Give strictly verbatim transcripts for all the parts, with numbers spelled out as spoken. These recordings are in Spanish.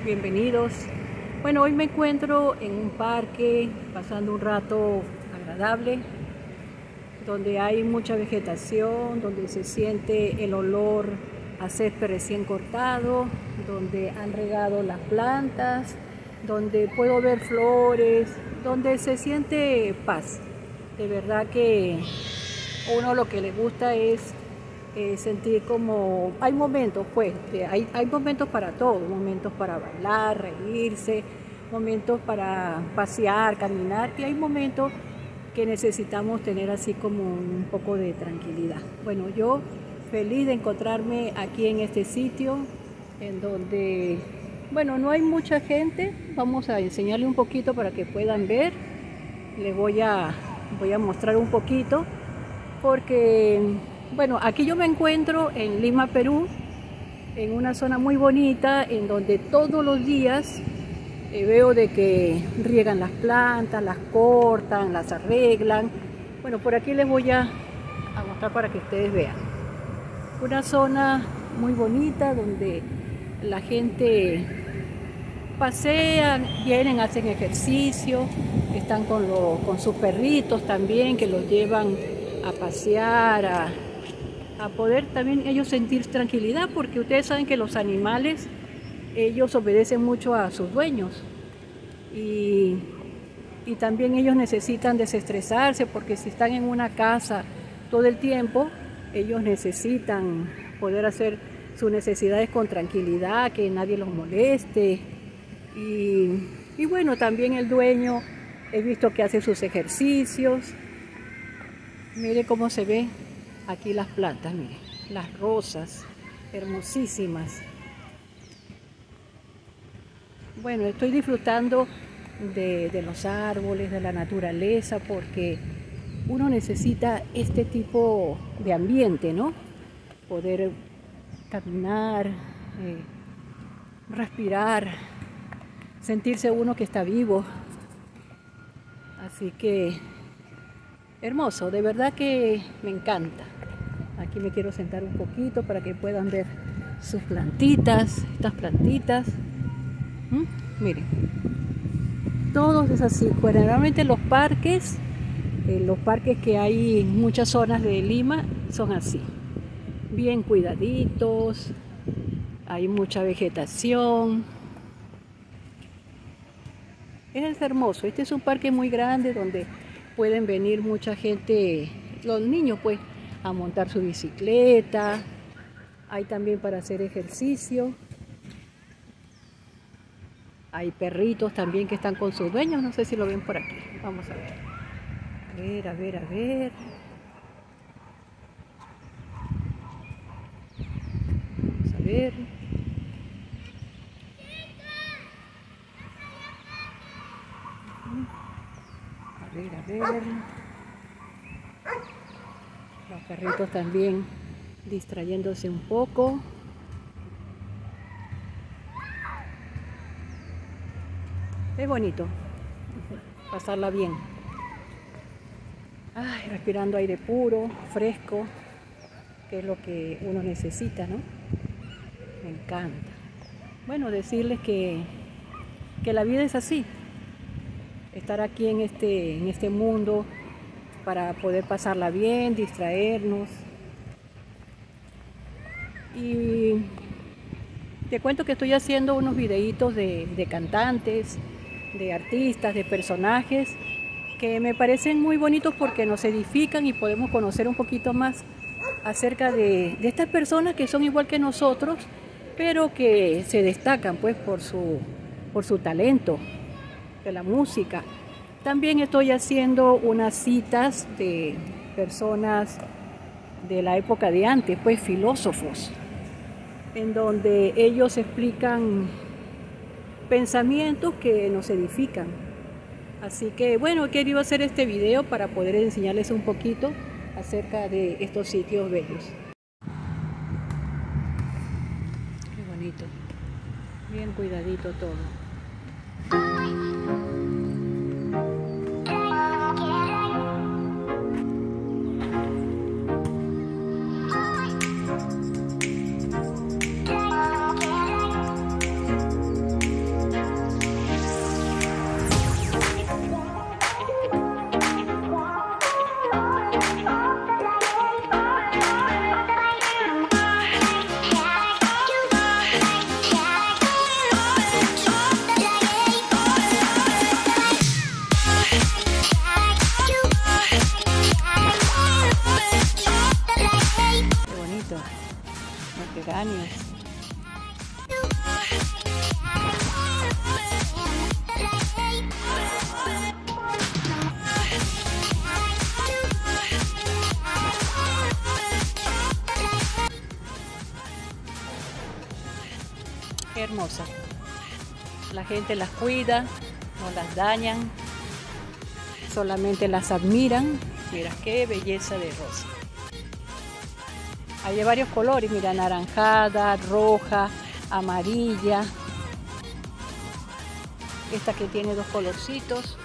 bienvenidos. Bueno, hoy me encuentro en un parque pasando un rato agradable, donde hay mucha vegetación, donde se siente el olor a césped recién cortado, donde han regado las plantas, donde puedo ver flores, donde se siente paz. De verdad que uno lo que le gusta es eh, sentir como, hay momentos pues, de, hay, hay momentos para todo, momentos para bailar, reírse, momentos para pasear, caminar, y hay momentos que necesitamos tener así como un poco de tranquilidad. Bueno, yo feliz de encontrarme aquí en este sitio, en donde, bueno, no hay mucha gente. Vamos a enseñarle un poquito para que puedan ver. Les voy a, voy a mostrar un poquito, porque, bueno, aquí yo me encuentro en Lima, Perú, en una zona muy bonita, en donde todos los días Eh, veo de que riegan las plantas, las cortan, las arreglan. Bueno, por aquí les voy a, a mostrar para que ustedes vean. Una zona muy bonita donde la gente pasea, vienen, hacen ejercicio, están con, lo, con sus perritos también, que los llevan a pasear, a, a poder también ellos sentir tranquilidad, porque ustedes saben que los animales, ellos obedecen mucho a sus dueños, y, y también ellos necesitan desestresarse, porque si están en una casa todo el tiempo, ellos necesitan poder hacer sus necesidades con tranquilidad, que nadie los moleste. Y, y bueno, también el dueño, he visto que hace sus ejercicios. Mire cómo se ve aquí las plantas, mire, las rosas hermosísimas. Bueno, estoy disfrutando de, de los árboles, de la naturaleza, porque uno necesita este tipo de ambiente, ¿no? Poder caminar, eh, respirar, sentirse uno que está vivo. Así que hermoso, de verdad que me encanta. Aquí me quiero sentar un poquito para que puedan ver sus plantitas, estas plantitas. ¿Mm? Miren, todos es así. Generalmente los parques, eh, los parques que hay en muchas zonas de Lima son así, bien cuidaditos, hay mucha vegetación. Es hermoso. Este es un parque muy grande donde pueden venir mucha gente, los niños pues, a montar su bicicleta. Hay también para hacer ejercicio. Hay perritos también que están con sus dueños, no sé si lo ven por aquí. Vamos a ver. A ver, a ver, a ver. Vamos a ver. A ver, a ver. Los perritos también distrayéndose un poco. Es bonito pasarla bien. Ay, respirando aire puro, fresco, que es lo que uno necesita, ¿no? Me encanta. Bueno, decirles que, que la vida es así. Estar aquí en este, en este mundo para poder pasarla bien, distraernos. Y te cuento que estoy haciendo unos videitos de, de cantantes, de artistas, de personajes, que me parecen muy bonitos porque nos edifican y podemos conocer un poquito más acerca de, de estas personas que son igual que nosotros, pero que se destacan pues por su, por su talento de la música. También estoy haciendo unas citas de personas de la época de antes, pues filósofos, en donde ellos explican pensamientos que nos edifican. Así que bueno, he querido hacer este video para poder enseñarles un poquito acerca de estos sitios bellos. Qué bonito, bien cuidadito todo. hermosas. La gente las cuida, no las dañan, solamente las admiran. Mira qué belleza de rosa. Hay de varios colores, mira, anaranjada, roja, amarilla. Esta que tiene dos colorcitos.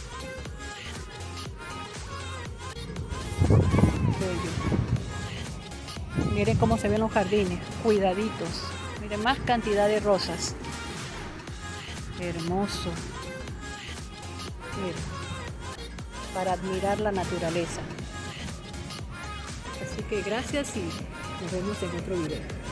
Bello. Miren cómo se ven los jardines, cuidaditos. Miren, más cantidad de rosas. Hermoso. Miren, para admirar la naturaleza. Así que gracias y nos vemos en otro video.